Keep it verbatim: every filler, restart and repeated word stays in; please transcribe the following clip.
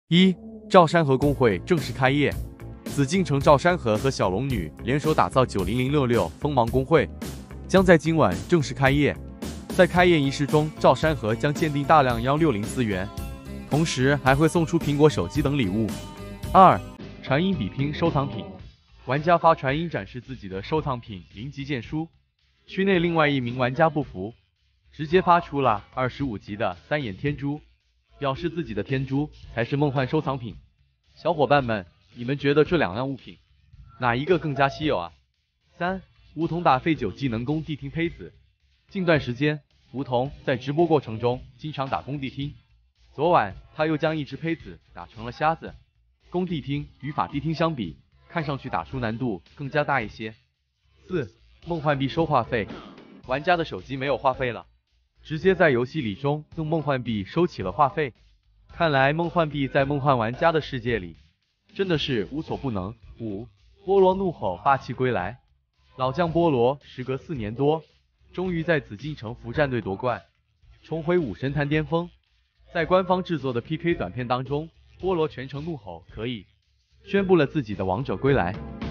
一、赵山河公会正式开业。紫禁城赵山河和小龙女联手打造九零零六六锋芒公会，将在今晚正式开业。在开业仪式中，赵山河将鉴定大量幺六零资源，同时还会送出苹果手机等礼物。二、传音比拼收藏品，玩家发传音展示自己的收藏品零级剑书，区内另外一名玩家不服，直接发出了二十五级的三眼天珠，表示自己的天珠才是梦幻收藏品。小伙伴们，你们觉得这两样物品哪一个更加稀有啊？三、梧桐打废九技能攻地听胚子。近段时间，梧桐在直播过程中经常打工地听，昨晚他又将一只胚子打成了瞎子。攻地听与法地听相比，看上去打出难度更加大一些。四、梦幻币收话费，玩家的手机没有话费了，直接在游戏里中用梦幻币收起了话费。看来梦幻币在梦幻玩家的世界里真的是无所不能。五、波罗怒吼霸气归来，老将波罗时隔四年多，终于在紫禁城服战队夺冠，重回武神坛巅峰。在官方制作的 P K 短片当中，波罗全程怒吼可以，宣布了自己的王者归来。